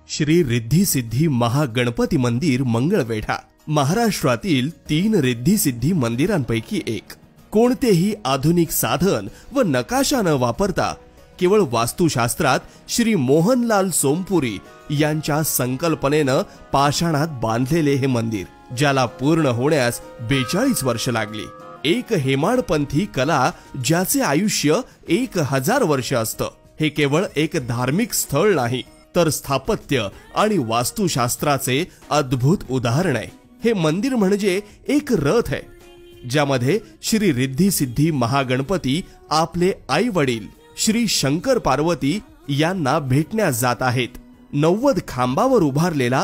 श्री रिद्धी सिद्धी महागणपती मंदिर मंगळवेढा महाराष्ट्रातील 3 रिद्धी सिद्धी मंदिरांपैकी एक। कोणतेही आधुनिक साधन व नकाशा न वापरता केवळ वास्तुशास्त्रात श्री मोहनलाल सोमपुरी यांच्या संकल्पनेनं पाषाणात बांधलेले हे मंदिर, ज्याला पूर्ण होण्यास 42 वर्ष लागली। एक हेमाडपंथी कला ज्याचे आयुष्य 1000 वर्ष असतं। हे केवळ एक धार्मिक स्थळ नाही, तर स्थापत्य आणि वास्तुशास्त्राचे अद्भुत उदाहरण आहे। हे मंदिर म्हणजे एक रथ आहे, ज्यामध्ये श्री रिद्धी सिद्धी महागणपती आपले आई वडील श्री शंकर पार्वती यांना भेटण्यास जात आहेत। 90 खांबावर उभारलेला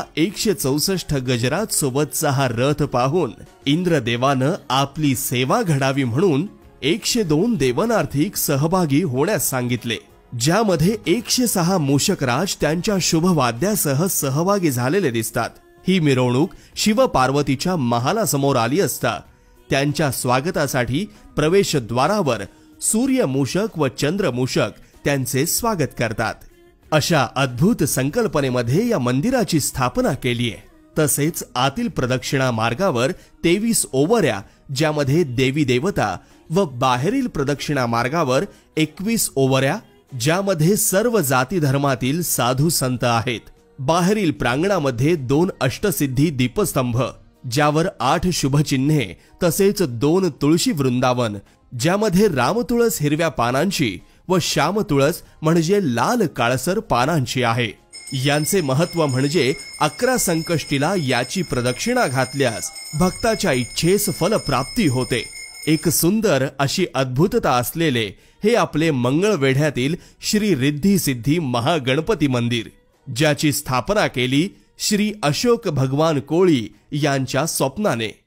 164 गजरात सोबतचा हा रथ पाहून इंद्रदेवानं आपली सेवा घडावी म्हणून 102 देवनार्थिक सहभागी होण्यास सांगितले, ज्यामध्ये 106 मूषकराज त्यांच्या शुभवाद्यासह सहभागी झालेले दिसतात। ही मिरवणूक शिव पार्वतीच्या महालासमोर आली असता त्यांच्या स्वागतासाठी प्रवेशद्वारावर सूर्य मूषक व चंद्र मूषक त्यांचे स्वागत करतात। अशा अद्भुत संकल्पनेमध्ये या मंदिराची स्थापना केली आहे। तसेच आतील प्रदक्षिणा मार्गावर 23 ओवऱ्या, ज्यामध्ये देवी देवता, व बाहेरील प्रदक्षिणा मार्गावर 21 ओवऱ्या, ज्यामध्ये सर्व जाती धर्मातील साधू संत आहेत। बाहेरील प्रांगणामध्ये 2 अष्टसिद्धी दीपस्तंभ, ज्यावर 8 शुभचिन्हे, तसेच 2 तुळशी वृंदावन, ज्यामध्ये रामतुळस हिरव्या पानांची व श्यामतुळस म्हणजे लाल काळसर पानांची आहे। यांचे महत्व म्हणजे 11 संकष्टीला याची प्रदक्षिणा घातल्यास भक्ताच्या इच्छेस फलप्राप्ती होते। एक सुंदर अशी अद्भुतता असलेले हे आपले मंगळवेढ्यातील श्री रिद्धी सिद्धी महागणपती मंदिर, ज्याची स्थापना केली श्री अशोक भगवान कोळी यांच्या स्वप्नाने।